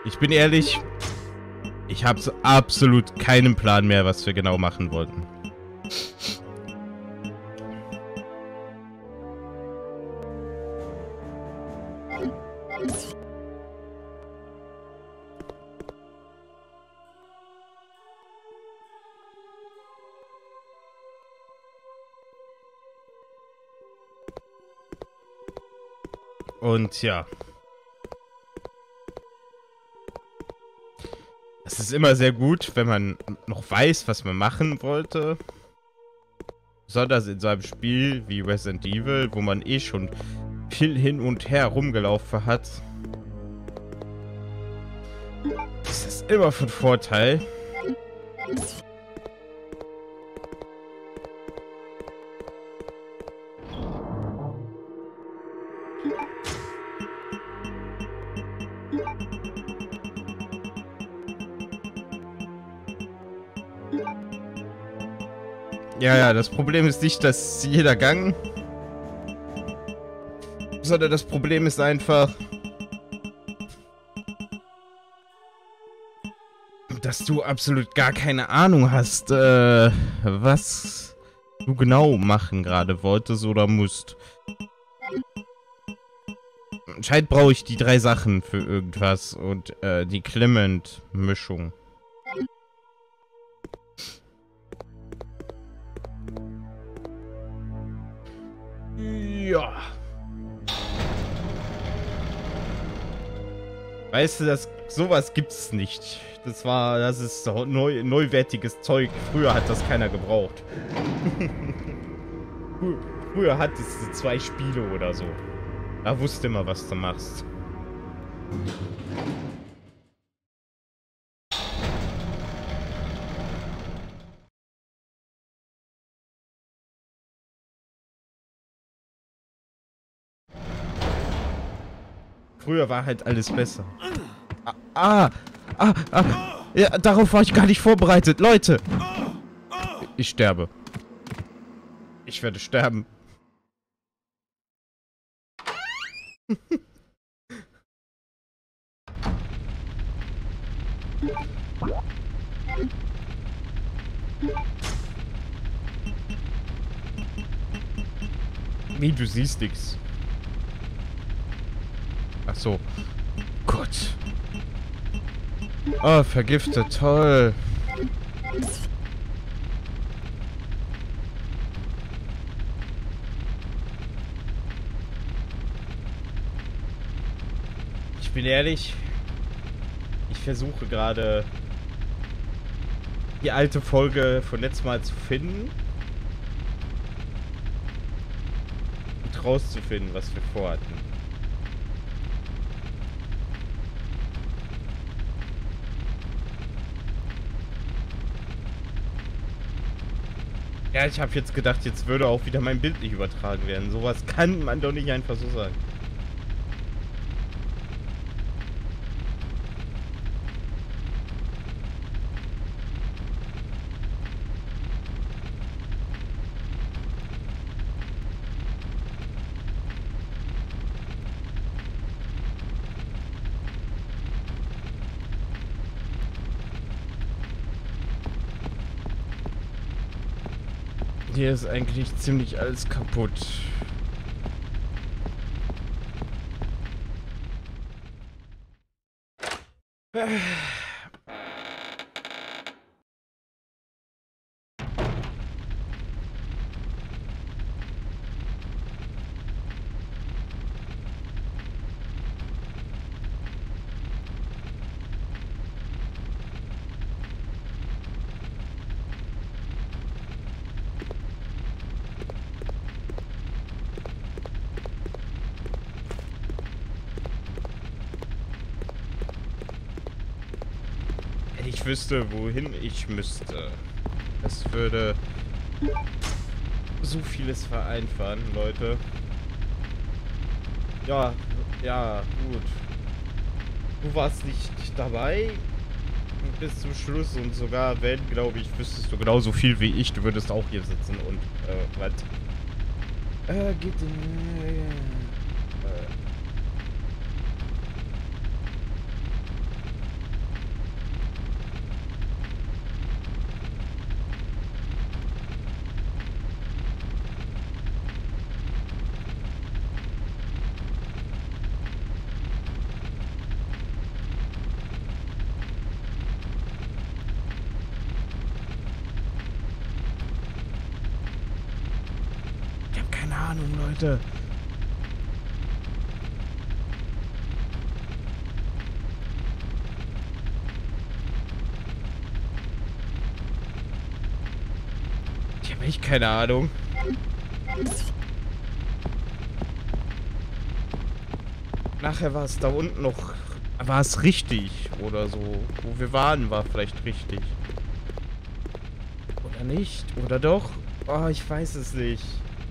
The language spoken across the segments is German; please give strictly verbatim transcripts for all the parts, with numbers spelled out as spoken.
Ich bin ehrlich, ich habe so absolut keinen Plan mehr, was wir genau machen wollten. Und ja. Es ist immer sehr gut, wenn man noch weiß, was man machen wollte. Besonders in so einem Spiel wie Resident Evil, wo man eh schon viel hin und her rumgelaufen hat. Das ist immer von Vorteil. Ja, ja, das Problem ist nicht, dass jeder Gang, sondern das Problem ist einfach, dass du absolut gar keine Ahnung hast, äh, was du genau machen gerade wolltest oder musst. Anscheinend brauche ich die drei Sachen für irgendwas und äh, die Clement-Mischung. Ja. Weißt du, das sowas gibt's nicht. Das war, das ist neu, neuwertiges Zeug. Früher hat das keiner gebraucht. Früher hattest du zwei Spiele oder so. Da wusste immer, was du machst. Früher war halt alles besser. Ah, ah, ah, ah. Ja, darauf war ich gar nicht vorbereitet. Leute! Ich sterbe. Ich werde sterben. Wie, du siehst nichts. Ach so. Gott. Oh, vergiftet. Toll. Ich bin ehrlich. Ich versuche gerade die alte Folge von letztem Mal zu finden. Und rauszufinden, was wir vorhatten. Ja, ich habe jetzt gedacht, jetzt würde auch wieder mein Bild nicht übertragen werden. Sowas kann man doch nicht einfach so sagen. Hier ist eigentlich ziemlich alles kaputt. Ich wüsste, wohin ich müsste. Das würde so vieles vereinfachen, Leute. Ja, ja, gut. Du warst nicht dabei bis zum Schluss und sogar wenn, glaube ich, wüsstest du genauso viel wie ich. Du würdest auch hier sitzen und, äh, was? Äh, geht in... Äh, keine Ahnung, Leute. Ich habe echt keine Ahnung. Nachher war es da unten noch... War es richtig oder so. Wo wir waren, war vielleicht richtig. Oder nicht? Oder doch? Oh, ich weiß es nicht.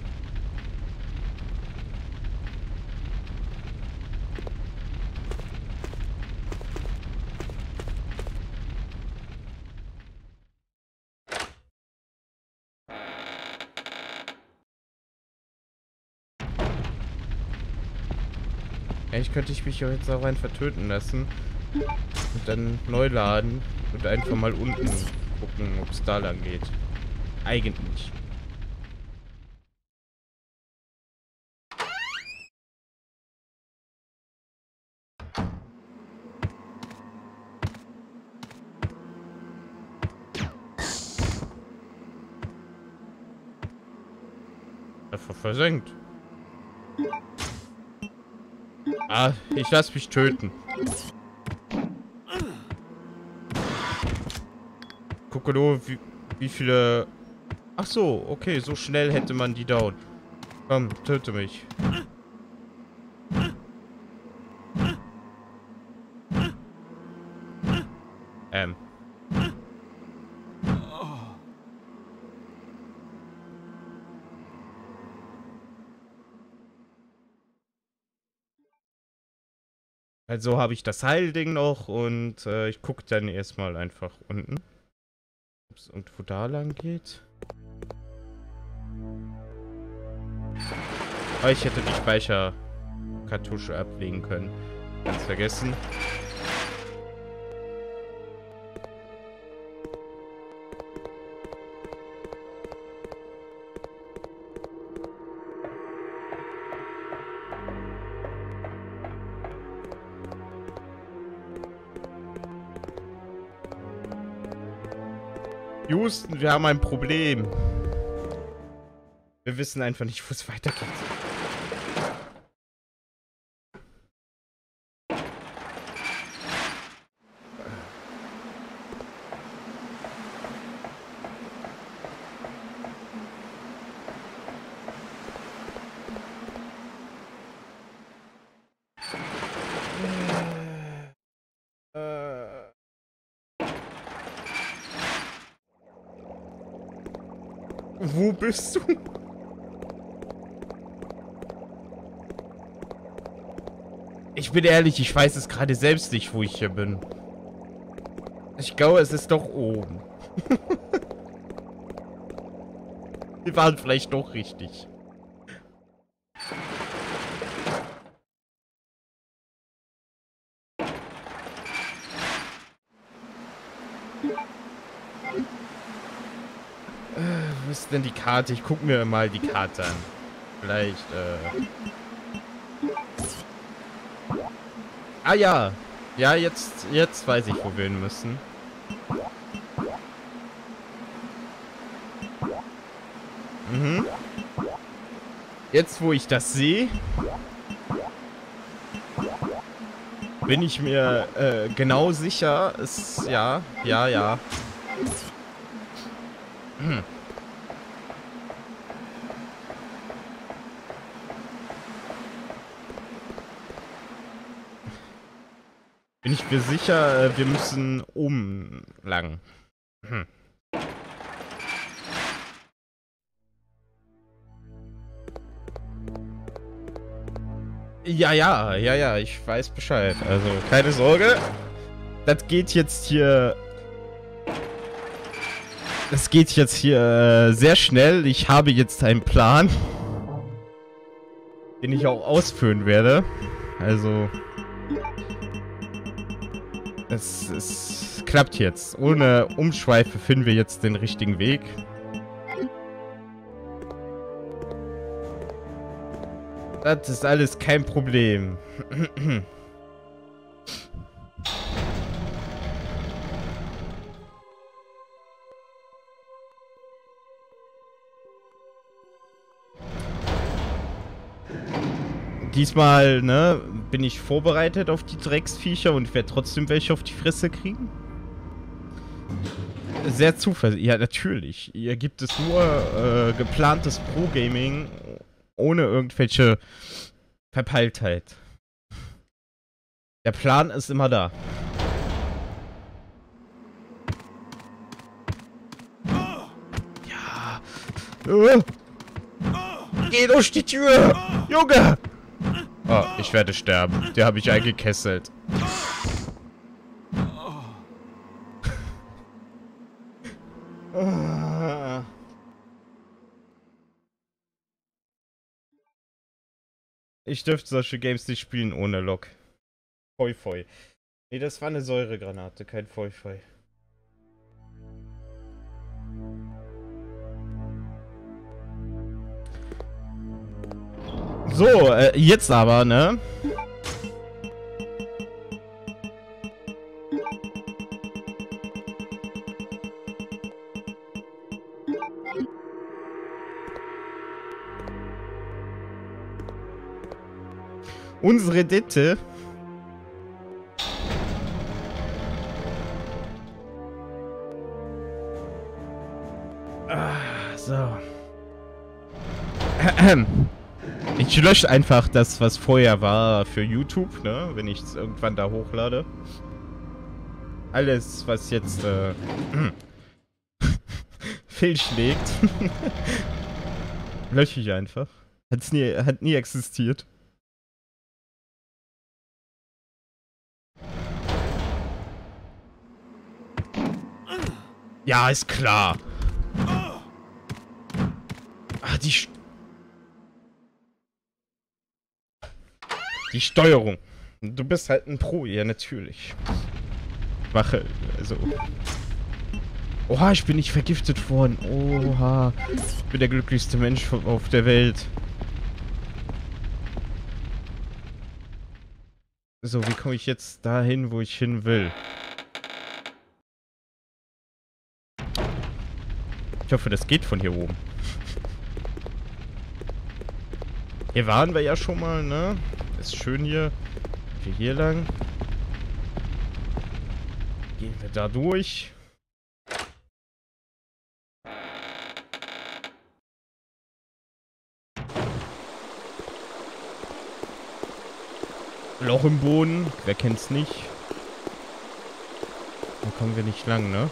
Eigentlich könnte ich mich ja jetzt auch rein vertöten lassen. Und dann neu laden. Und einfach mal unten gucken, ob es da lang geht. Eigentlich. Einfach versenkt. Ah, ich lasse mich töten. Gucke nur, wie, wie viele... Ach so, okay, so schnell hätte man die down. Komm, töte mich. Ähm. Also habe ich das Heilding noch und äh, ich gucke dann erstmal einfach unten. Ob es irgendwo da lang geht. Aber ich hätte die Speicherkartusche ablegen können. Ganz vergessen. Houston, wir haben ein Problem. Wir wissen einfach nicht, wo es weitergeht. Wo bist du? Ich bin ehrlich, ich weiß es gerade selbst nicht, wo ich hier bin. Ich glaube, es ist doch oben. Wir waren vielleicht doch richtig. Wo ist denn die Karte? Ich gucke mir mal die Karte an. Vielleicht, äh... Ah ja. Ja, jetzt, jetzt weiß ich, wo wir hin müssen. Mhm. Jetzt, wo ich das sehe, bin ich mir äh, genau sicher, es... Ja, ja, ja. Hm. Bin ich mir sicher, wir müssen oben lang. Hm. Ja, ja, ja, ja, ich weiß Bescheid. Also, keine Sorge. Das geht jetzt hier... Das geht jetzt hier äh, sehr schnell. Ich habe jetzt einen Plan, den ich auch ausführen werde. Also... Es, es klappt jetzt. Ohne Umschweife finden wir jetzt den richtigen Weg. Das ist alles kein Problem. diesmal, ne, bin ich vorbereitet auf die Drecksviecher und werde trotzdem welche auf die Fresse kriegen. Sehr zuversichtlich. Ja, natürlich. Hier gibt es nur äh, geplantes Pro-Gaming ohne irgendwelche Verpeiltheit. Der Plan ist immer da. Ja. Uh. Geh durch die Tür! Junge! Oh, ich werde sterben. Der habe ich eingekesselt. Ich dürfte solche Games nicht spielen ohne Lock. Foi foi. Nee, das war eine Säuregranate, kein Foi foi. So, äh, jetzt aber, ne? Unsere Ditte. Ah, so. Ich lösche einfach das, was vorher war für YouTube, ne? Wenn ich es irgendwann da hochlade. Alles, was jetzt äh, fehlschlägt, lösche ich einfach. Hat's nie, hat nie existiert. Ja, ist klar. Ah, die... St die Steuerung. Du bist halt ein Pro, ja, natürlich. Wache, also... Oha, ich bin nicht vergiftet worden. Oha. Ich bin der glücklichste Mensch auf der Welt. So, wie komme ich jetzt dahin, wo ich hin will? Ich hoffe, das geht von hier oben. Hier waren wir ja schon mal, ne? Ist schön hier. Wir hier lang. Gehen wir da durch. Loch im Boden. Wer kennt's nicht? Da kommen wir nicht lang, ne?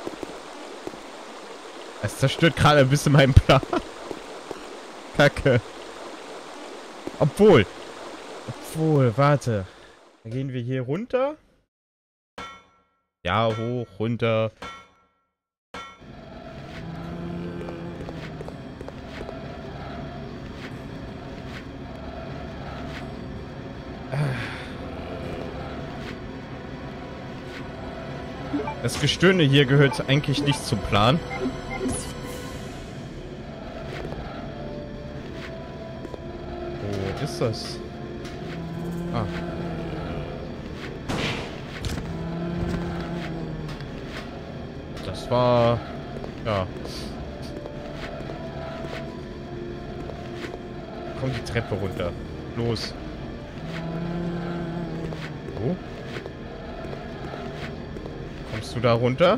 Es zerstört gerade ein bisschen meinen Plan. Kacke. Obwohl. Obwohl, warte. Dann gehen wir hier runter. Ja, hoch, runter. Das Gestöhne hier gehört eigentlich nicht zum Plan. Wo ist das? Ah. Das war... Ja. Komm die Treppe runter. Los. Wo? Kommst du da runter?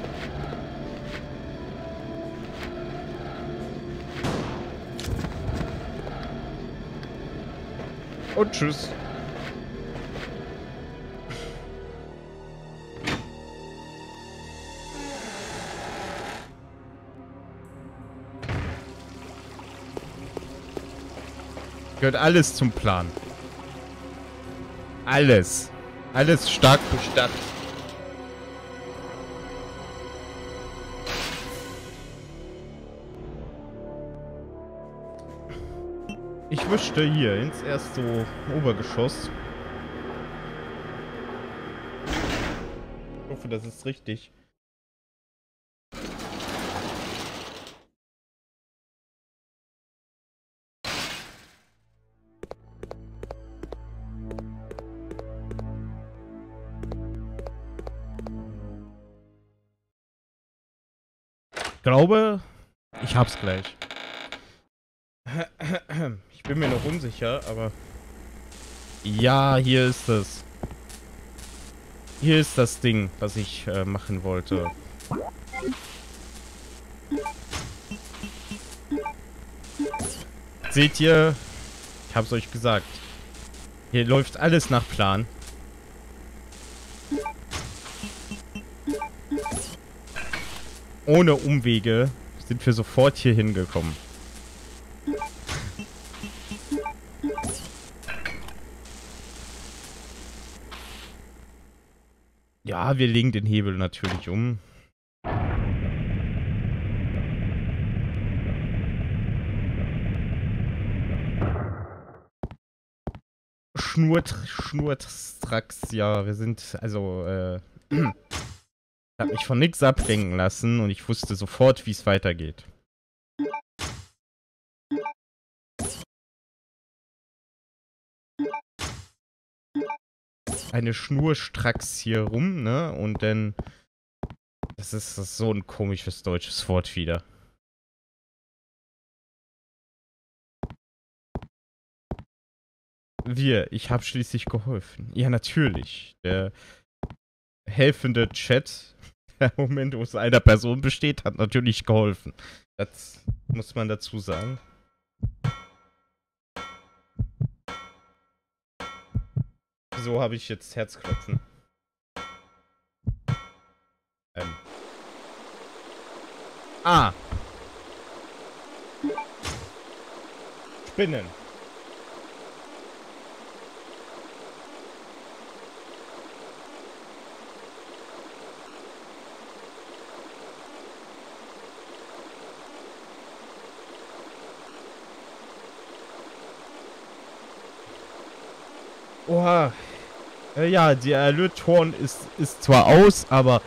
Und tschüss. Gehört alles zum Plan. Alles. Alles stark bestattet. Ich möchte hier ins erste Obergeschoss. Ich hoffe, das ist richtig. Ich glaube, ich hab's gleich. Ich bin mir noch unsicher, aber Ja, hier ist es. Hier ist das Ding, was ich äh, machen wollte. Seht ihr? Ich hab's euch gesagt. Hier läuft alles nach Plan. Ohne Umwege sind wir sofort hier hingekommen. Ja, wir legen den Hebel natürlich um. Schnurt, Schnurstracks, ja, wir sind, also, äh, ich hab mich von nix ablenken lassen und ich wusste sofort, wie es weitergeht. Eine Schnurstracks hier rum, ne, und dann, das ist, das ist so ein komisches deutsches Wort wieder. Wir, ich habe schließlich geholfen. Ja, natürlich. Der helfende Chat, der Moment, wo es einer Person besteht, hat natürlich geholfen. Das muss man dazu sagen. Wieso habe ich jetzt Herzklopfen? Ähm. Ah. Spinnen. Oha. Äh, ja, der Alert-Ton ist, ist zwar aus, aber...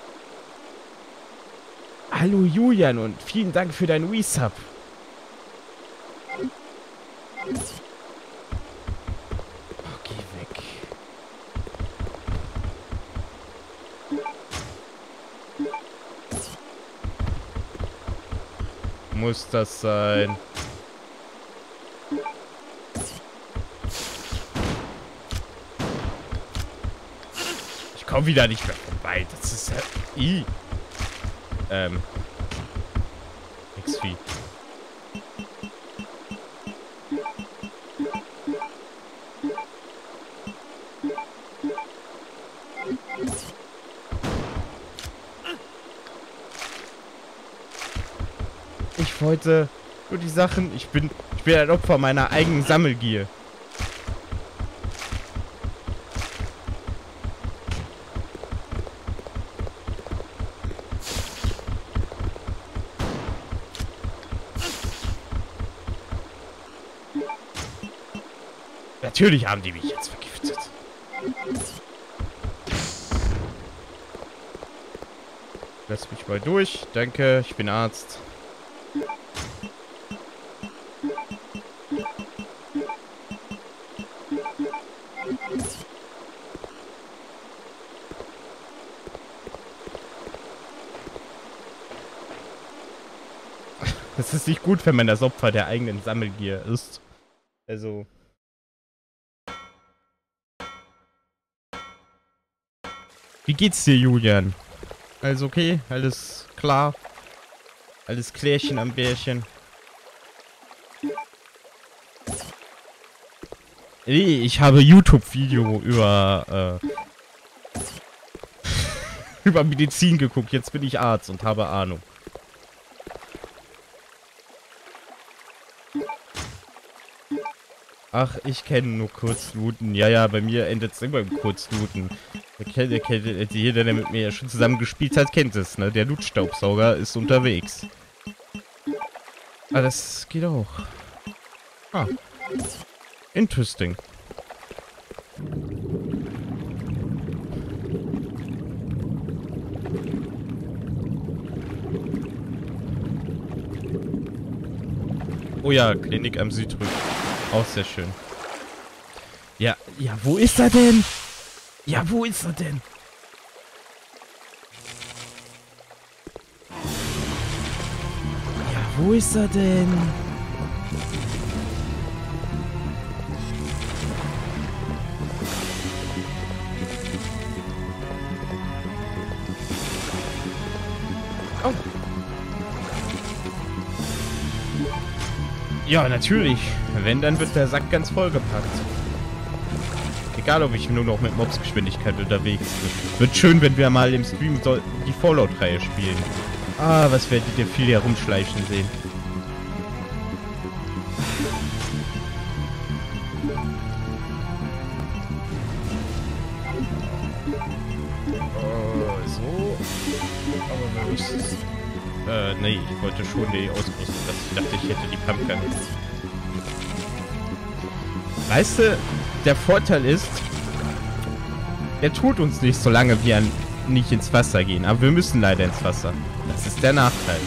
Hallo Julian und vielen Dank für deinen Resub. Oh, geh weg. Muss das sein? Ich komme wieder nicht mehr vorbei. Das ist ja... I. Ähm. X Vieh. Ich wollte nur die Sachen... Ich bin... Ich bin ein Opfer meiner eigenen Sammelgier. Natürlich haben die mich jetzt vergiftet. Lass mich mal durch. Danke, ich bin Arzt. Das ist nicht gut, wenn man das Opfer der eigenen Sammelgier ist. Also... Wie geht's dir, Julian? Alles okay? Alles klar? Alles Klärchen am Bärchen? Nee, ich habe YouTube-Video über, äh, über Medizin geguckt. Jetzt bin ich Arzt und habe Ahnung. Ach, ich kenne nur Kurzlooten. Ja, ja, bei mir endet es immer im Kurzlooten. Der, der, der, jeder, der mit mir schon zusammen gespielt hat, kennt es, ne? Der Lootstaubsauger ist unterwegs. Ah, das geht auch. Ah. Interesting. Oh ja, Klinik am Südrücken. Auch sehr schön. Ja, ja, wo ist er denn? Ja, wo ist er denn? Ja, wo ist er denn? Oh. Ja, natürlich. Wenn, dann wird der Sack ganz vollgepackt. Egal, ob ich nur noch mit Mobsgeschwindigkeit unterwegs bin. Wird schön, wenn wir mal im Stream so die Fallout-Reihe spielen. Ah, was werdet ihr viel herumschleichen sehen. Oh, so. Aber wir müssen... Äh, nee, ich wollte schon die Ausrüstung. Ich dachte, ich hätte die Pumpgun. Weißt du, der Vorteil ist, er tut uns nicht, solange wir nicht ins Wasser gehen. Aber wir müssen leider ins Wasser. Das ist der Nachteil.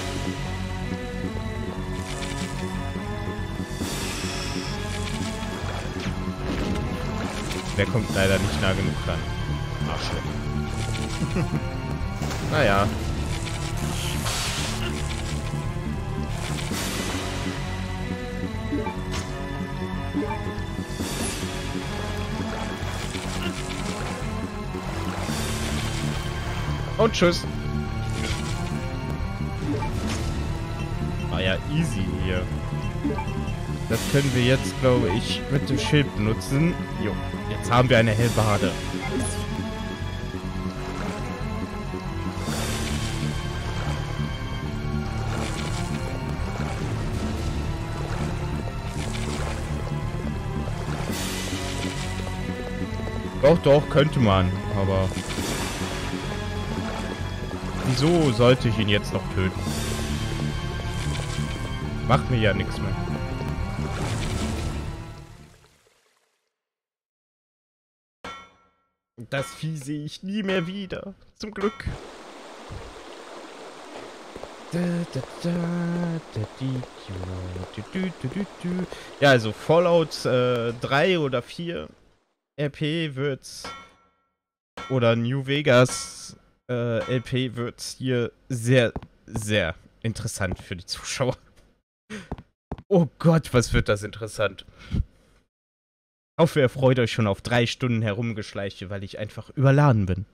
Der kommt leider nicht nah genug ran. Arschloch. Naja. Und tschüss. Ah ja, easy hier. Das können wir jetzt, glaube ich, mit dem Schild benutzen. Jo, jetzt haben wir eine Hellbade. Doch, doch, könnte man, aber... Wieso sollte ich ihn jetzt noch töten? Macht mir ja nichts mehr. Das Vieh sehe ich nie mehr wieder. Zum Glück. Ja, also Fallout äh, drei oder vier R P wird's, oder New Vegas äh, L P wird's hier sehr, sehr interessant für die Zuschauer. Oh Gott, was wird das interessant. Ich hoffe, ihr freut euch schon auf drei Stunden Herumgeschleiche, weil ich einfach überladen bin.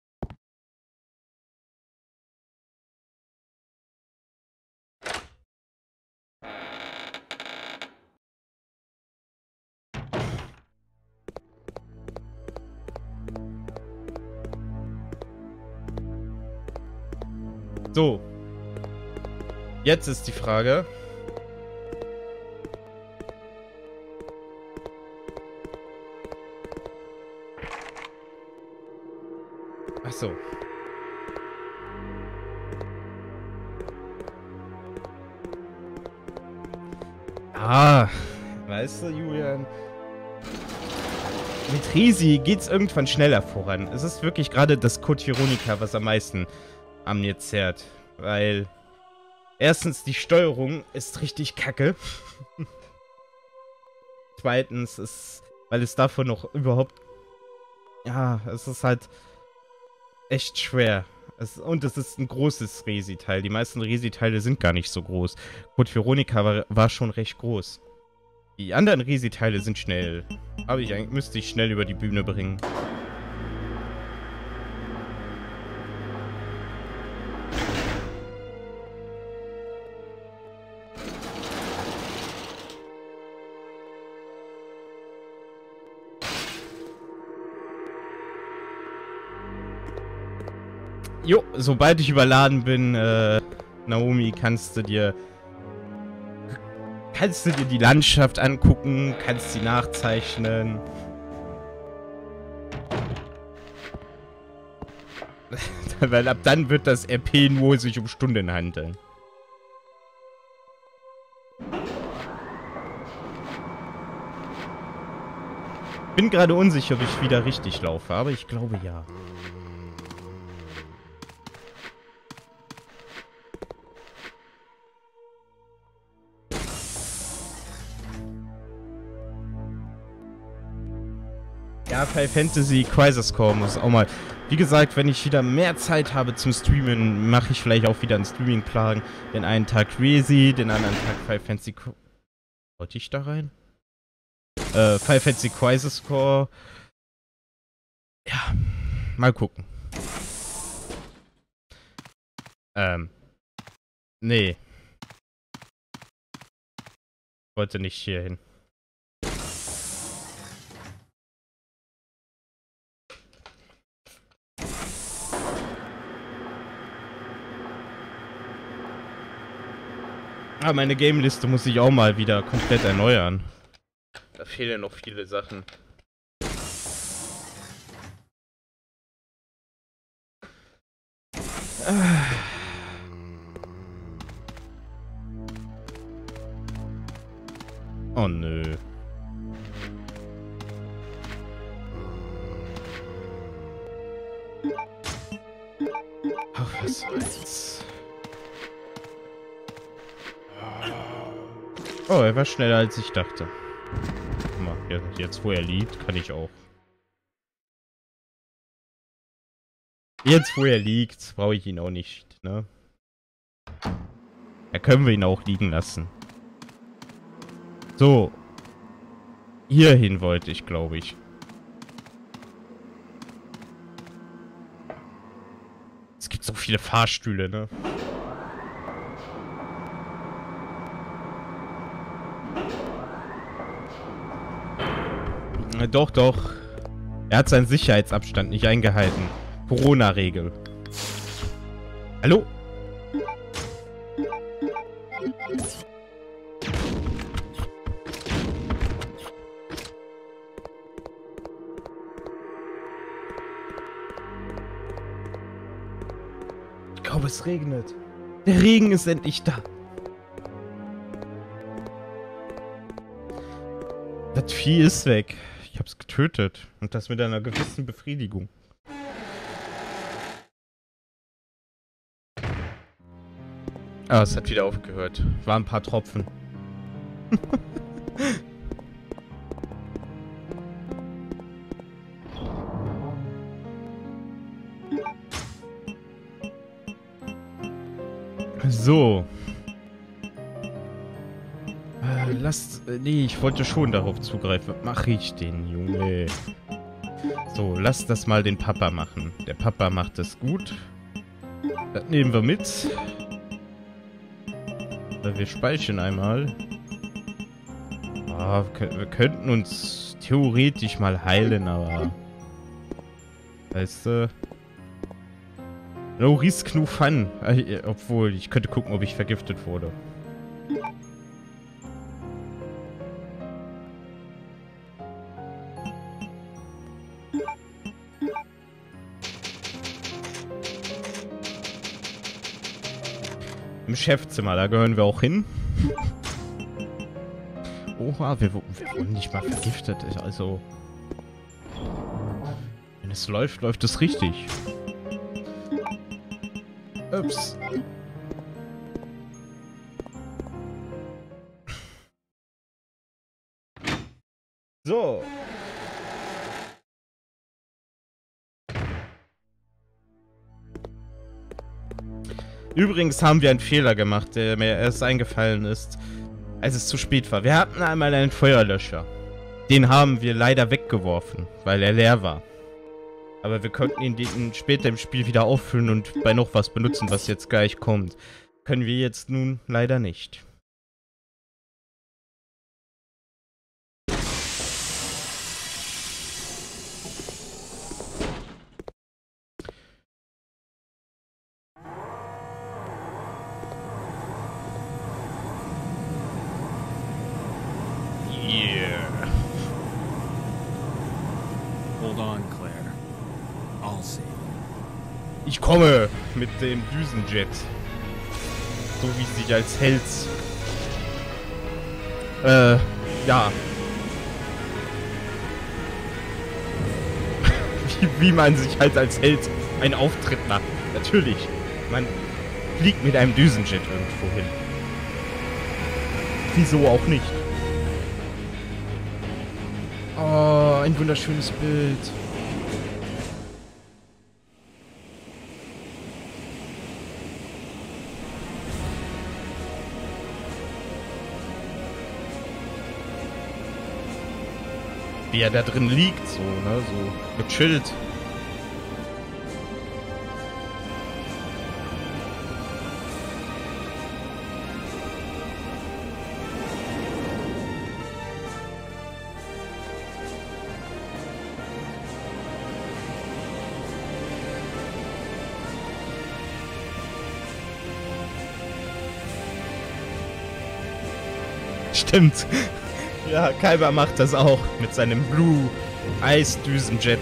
So. Jetzt ist die Frage. Ach so. Ah, weißt du, Julian, mit Risi geht's irgendwann schneller voran. Es ist wirklich gerade das Code Veronica, was am meisten an mir zerrt. Weil erstens, die Steuerung ist richtig kacke. Zweitens ist, weil es davon noch überhaupt... Ja, es ist halt echt schwer. Es, und es ist ein großes Resi-Teil. Die meisten Resi-Teile sind gar nicht so groß. Code Veronica war, war schon recht groß. Die anderen Resi-Teile sind schnell. Aber ich eigentlich müsste ich schnell über die Bühne bringen. Jo, sobald ich überladen bin, äh, Naomi, kannst du dir... Kannst du dir die Landschaft angucken, kannst sie nachzeichnen. Weil ab dann wird das R P nur sich um Stunden handeln. Bin gerade unsicher, ob ich wieder richtig laufe, aber ich glaube ja. Ja, Final Fantasy Crisis Core muss auch mal... Wie gesagt, wenn ich wieder mehr Zeit habe zum Streamen, mache ich vielleicht auch wieder einen Streaming-Plan. Den einen Tag Resi, den anderen Tag Final Fantasy... Wollte ich da rein? Äh, Final Fantasy Crisis Core. Ja, mal gucken. Ähm, Nee. Ich wollte nicht hier hin. Ah, meine Game-Liste muss ich auch mal wieder komplett erneuern. Da fehlen noch viele Sachen. Oh nö. Ach, was soll's. Oh, er war schneller als ich dachte. Guck mal, jetzt wo er liegt, kann ich auch. Jetzt wo er liegt, brauche ich ihn auch nicht, ne? Da können wir ihn auch liegen lassen. So. Hierhin wollte ich, glaube ich. Es gibt so viele Fahrstühle, ne? Doch, doch. Er hat seinen Sicherheitsabstand nicht eingehalten. Corona-Regel. Hallo? Ich glaube, es regnet. Der Regen ist endlich da. Das Vieh ist weg. Ich hab's getötet. Und das mit einer gewissen Befriedigung. Ah, es hat wieder aufgehört. War ein paar Tropfen. So. Äh, lasst... Äh, nee, ich wollte schon darauf zugreifen. Was mache ich denn, Junge? So, lasst das mal den Papa machen. Der Papa macht es gut. Das nehmen wir mit. Wir speichern einmal. Ah, wir, wir könnten uns theoretisch mal heilen, aber... Weißt du... No risk, no fun. Obwohl, ich könnte gucken, ob ich vergiftet wurde. Im Chefzimmer, da gehören wir auch hin. Oha, wir, wir wurden nicht mal vergiftet. Also... Wenn es läuft, läuft es richtig. Ups. So. Übrigens haben wir einen Fehler gemacht, der mir erst eingefallen ist, als es zu spät war. Wir hatten einmal einen Feuerlöscher. Den haben wir leider weggeworfen, weil er leer war. Aber wir konnten ihn den später im Spiel wieder auffüllen und bei noch was benutzen, was jetzt gleich kommt. Können wir jetzt nun leider nicht. Yeah. Hold on, Claire. I'll see. Ich komme mit dem Düsenjet. So wie sich als Held. Äh, ja. wie, wie man sich halt als Held einen Auftritt macht. Natürlich. Man fliegt mit einem Düsenjet irgendwo hin. Wieso auch nicht? Oh, ein wunderschönes Bild. Wie er da drin liegt, so, ne, so gechillt. Stimmt. Ja, Kaiba macht das auch mit seinem Blue Eisdüsenjet.